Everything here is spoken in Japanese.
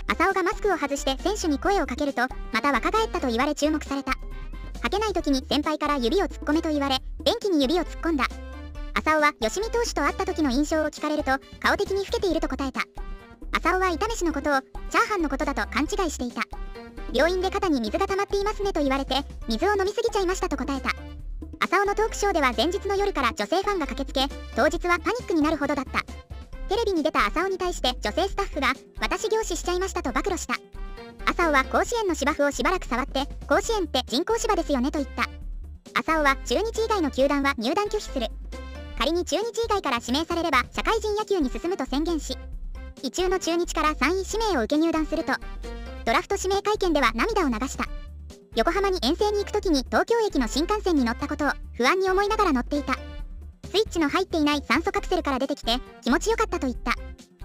浅尾がマスクを外して選手に声をかけると、また若返ったと言われ注目された。はけない時に先輩から指を突っ込めと言われ、便器に指を突っ込んだ。浅尾は吉見投手と会った時の印象を聞かれると、顔的に老けていると答えた。浅尾は炒飯のことをチャーハンのことだと勘違いしていた。病院で肩に水が溜まっていますねと言われて、水を飲みすぎちゃいましたと答えた。浅尾のトークショーでは前日の夜から女性ファンが駆けつけ、当日はパニックになるほどだった。テレビに出た浅尾に対して女性スタッフが、私凝視しちゃいましたと暴露した。浅尾は甲子園の芝生をしばらく触って、甲子園って人工芝ですよねと言った。浅尾は中日以外の球団は入団拒否する。仮に中日以外から指名されれば社会人野球に進むと宣言し、意中の中日から3位指名を受け入団すると、ドラフト指名会見では涙を流した。横浜に遠征に行く時に東京駅の新幹線に乗ったことを不安に思いながら乗っていた。スイッチの入っていない酸素カプセルから出てきて気持ちよかったと言った。